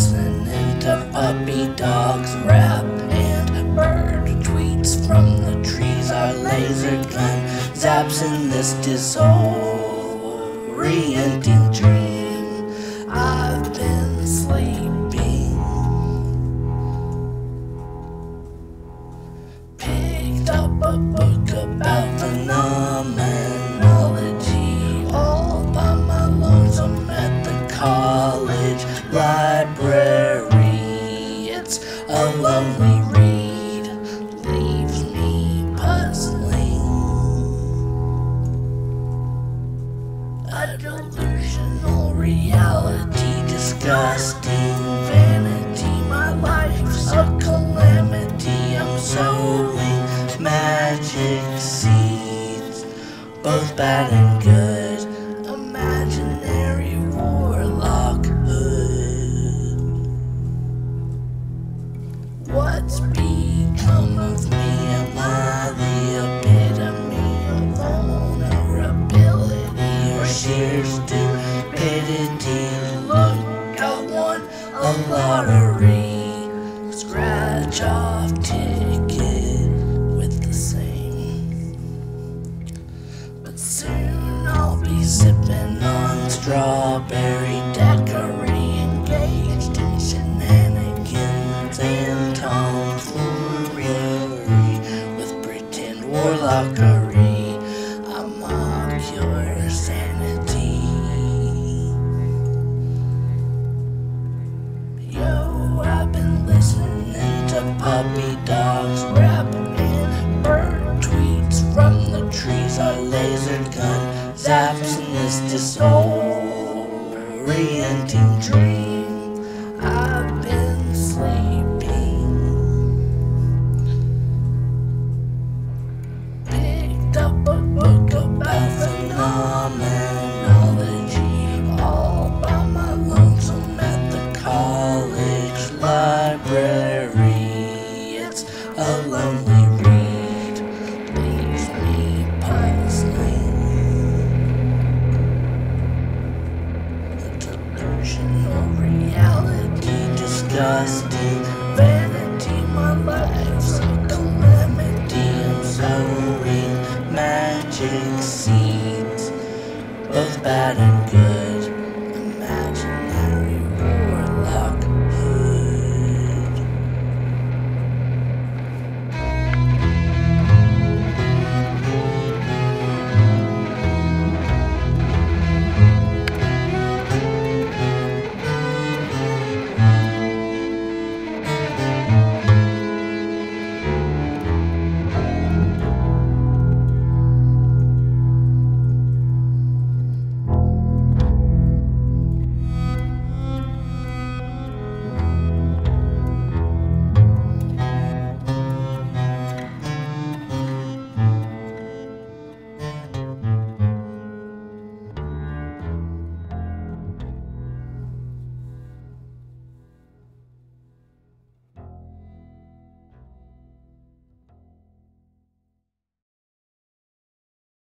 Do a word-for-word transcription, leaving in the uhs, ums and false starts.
listening to puppy dogs rap and bird tweets from the trees. Our laser gun zaps in this disorienting dream. I've been sleeping, picked up a book about phenomenology, all by my lonesome at the college library. It's a lonely read, leaves me puzzling. A delusional reality, disgusting vanity. My life's a calamity. I'm sowing magic seeds, both bad and good. Imaginary warlockhood. What's become of me? Am I the epitome of vulnerability or sheer stupidity? Look, I won a lottery, scratch off ticket with the same. But soon I'll be sippin on strawberry daquiri, engaged in shenanigans and tomfoolery with pretend warlockery. I mock your sanity. Yo, I've been listening to puppy dogs rap and bird tweets from the trees. Our laser gun zaps in this disorienting dream. I've been sleeping, picked up a book about phenomenology, all by my lonesome at the college library. It's a lonely read, leaves me puzzling. A delusional reality, disgusting vanity. My life's a calamity. I'm sowing magic seeds, both bad and good.